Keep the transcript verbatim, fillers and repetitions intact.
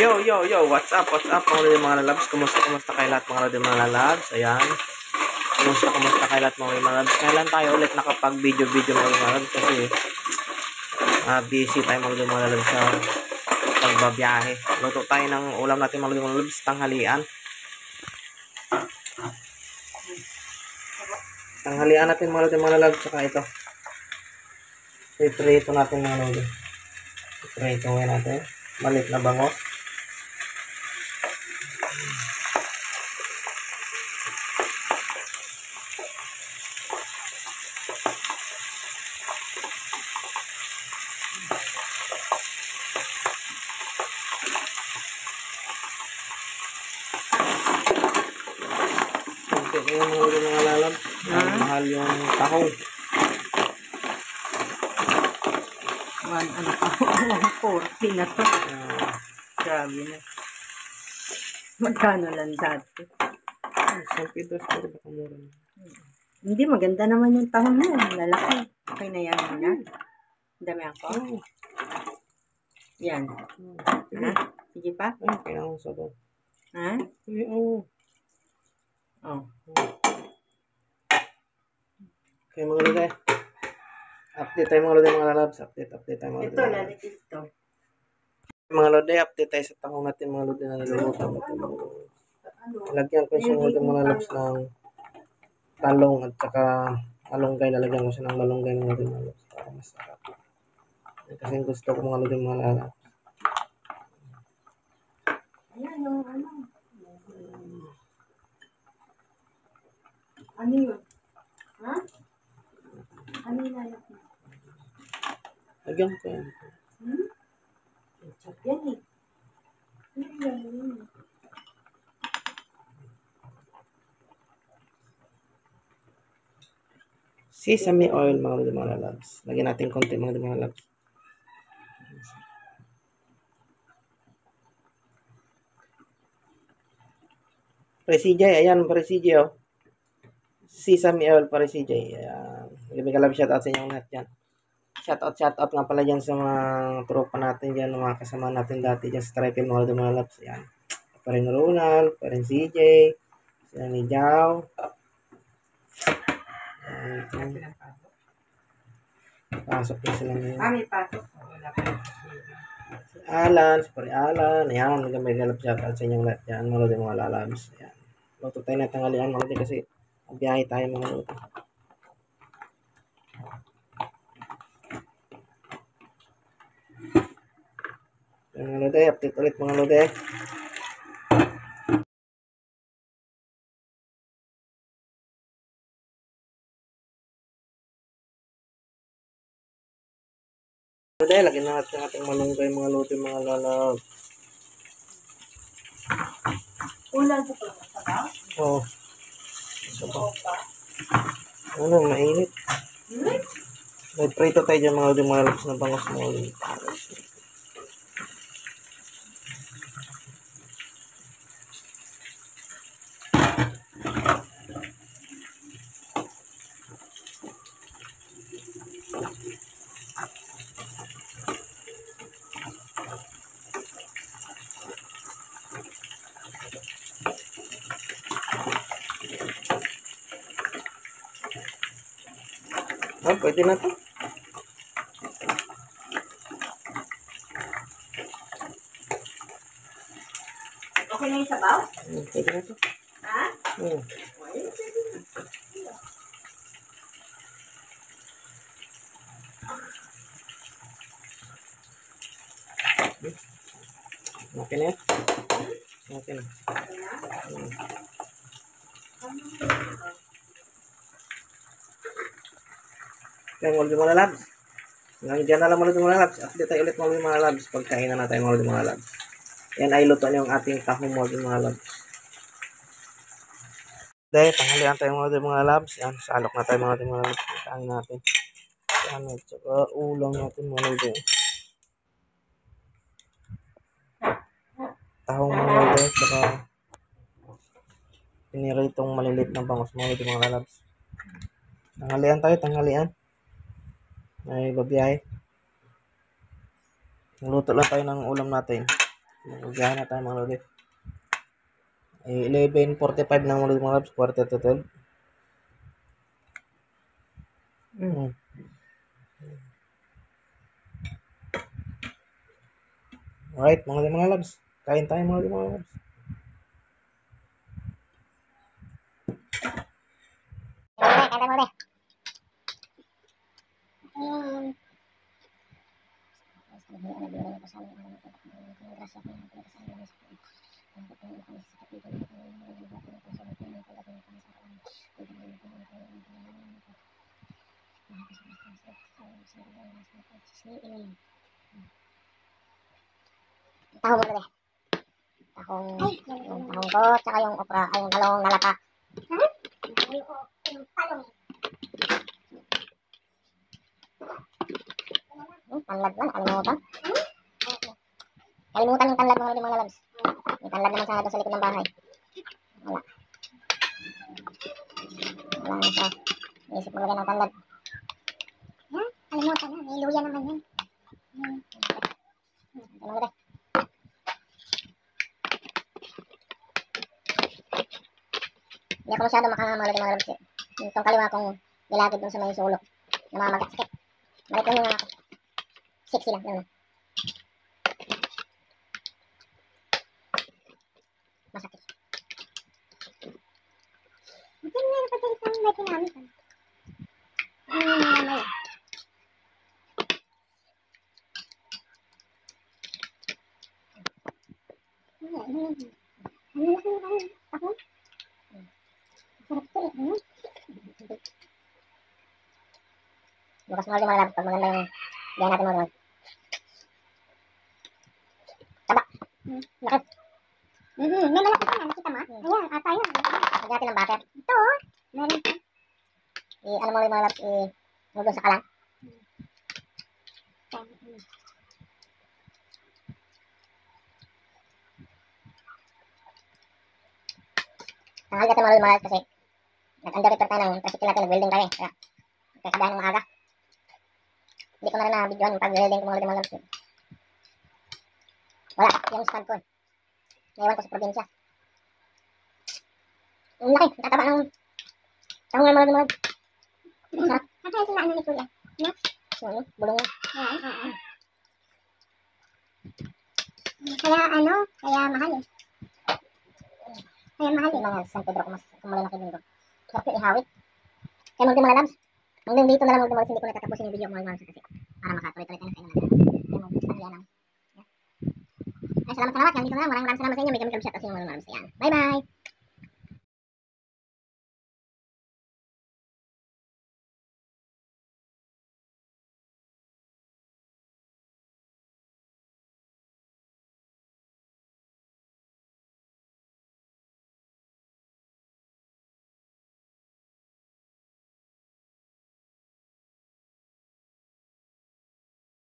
Yo, yo, yo, what's up, what's up mga lodi mga lalabs? Kumusta, kumusta kayo lahat mga lodi mga lalabs? Ayan. Kumusta, kumusta kayo lahat mga lodi mga lalabs? Kailan tayo ulit nakapag-video-video mga lodi mga lalabs? Kasi uh, busy tayo mga lodi mga lalabs sa pagbabiyahe. Luto tayo ng ulam natin mga lodi mga lalabs, tanghalian. Tanghalian natin mga lodi mga lalabs, saka ito. Piprito natin mga lodi. Piprito natin. Malit na bangus. Ito yung mga mga lalab. Hmm? Mahal yung tahong. One, ano pa? one forty na to. Uh, Grabe na. Magkano lang dati? San Pedro Store ba kamura? Hindi, maganda naman yung tahong mo. Lalaki. Okay na yan na. Dami ako. Oh. Yan. Oh. Ha? Sige pa? Ay, kailangan sa doon. Ha? Ay, oh. Oh. Okay, mga lodi. Update tayo mga lodi mga lalabs. Update, update tayo mga lodi. Ito, lalaki ito. Mga lodi, update tayo sa tahong natin mga lodi na niluluto natin. Lagyan ko siya mga mga lalabs ng talong at saka malunggay. Lalagyan ko siya ng malunggay mga lodi mga lalabs para masarap. Kasi gusto ko mga lodi mga lalabs. Ayan yung ano. Ano yun? Ha? Ano yung lalaki? Lagyan ko yan. Hmm? Ketchup yan eh. Ano yung lalaki? Sesame oil mga lodi mga lalabs. Lagyan natin konti mga lodi mga lalabs. Pare C J, ayan pare C J oh. Sesame oil pare C J. Ayan. May kalab shoutout sa inyong lahat dyan. Shoutout, shoutout nga pala dyan sa mga tropa natin dyan, mga kasama natin dati dyan sa tripod mga lodi mga lalabs. Ayan. Paring Ronald, paring C J, sila ni Jao. Ayan. Pasok na sila ngayon. Ah, may pasok. Si Alan, si Pare Alan. Ayan, may galap shoutout sa inyong lahat dyan, mga lodi mga lalabs. Ayan. Luto tayo na tanghalian mga lodi kasi biyahe tayo mga lodi. Ayan, mga lodi, update ulit mga lodi. Lodi, lagyan na natin ating malunggay mga lodi mga lalabs. Ulan sa pala. Saka? Oo. Oh. Ano, mainit. Hmm? May prito tayo dyan mga lodi mga lalabs na bangus mga lodi. Ah, pwede na to. Okay na yung sabaw? Hmm, pwede na to. Ha? Hmm. Okay na yan? Okay na. Hmm. Kaya mga mga labs. Ngayon dyan na lang mga mga labs. Update tayo ulit mga mga labs. Pagkainan na tayo mga mga labs. Yan ay luto yung ating tahong mga mga labs. Dahil tanghalian tayo mga mga labs. Yan, salok na tayo mga mga labs. Kain natin. Yan, at saka ulam natin mga labs. Tahong mga labs. Saka piniritong malilit na bangus mga mga labs. Tanghalian tayo, tanghalian. Ay babiyahe. Luto lang tayo ng ulam natin. Mag-ugahan na tayo mga lodi. Eh, eleven forty-five na mga lodi mga labs. Quarter to twelve. Mm. Hmm. Alright, mga lodi mga labs. Kain tayo mga lodi mga labs. Kain tayo mga lodi. Hmm. Tahong mo dali. Tahong, yung tahong ko, tsaka yung okra, ay yung talong nalapa. Ha? Yung talong. Hmm, tanlad na, nakalimutan. Kalimutan yung tanlad mga mga lalabs. May tanlad naman sa, sa likod ng bahay. Wala. Wala na siya. Naisip mo lagyan ng tanlad. Ha? Kalimutan na, may luya naman yan. Hmm. Ito mga dali. Hindi ako masyado makamalagay mga lalabs. Itong kaliwa kong nilagid dun sa may sulok. Namamagat sakit. Balik lang yung mga sexy lang. Ano? Masakit. Ito na yung pati isang may pinamit. Ano yung mamaya? Ano yung ano yung ano ako? Sarap to eh. Ano? Bukas mga mga labs pag maganda yung biyahe natin mga labs. Taba. Hmm. Lakit. Mm-hmm. May malaki pa na. Nakita mo? Ayan, ata yun. Lagyan natin ng butter. Ito oh. Meron pa. I, ano mo yung mga labs, i, ano doon sa kalan. Tanghal natin mga labs kasi nag-underrepair tayo ng tricycle natin. Nag-welding tayo eh. Kaya, kakabahan ng maaga. Hindi ko na rin na-videoan yung pag-welding ko mga labs. Wala. Yung stand ko eh. Naiwan ko sa probinsya. Ang laki. Tataba ng tahong ng mga mga. Sarap. At ito na ano ni Kuya. Na? Ano? Bulong na. Yan. Oo. Kaya ano? Kaya mahal eh. Kaya mahal eh. Mga San Pedro kung mas kumalalaki din doon. Sarap yung ihawit. Kaya magdi mga labs. Hanggang dito na lang magdi mga hindi ko natatapusin yung video mga labs kasi para makatuloy-tuloy tayo na kayo na lang. Kaya mag-tanghalian lang. Ay, salamat salamat. Hanggang dito na lang. Maraming maraming salamat sa inyo. May kami kami chat kasi yung mga labs. Ayan. Bye bye!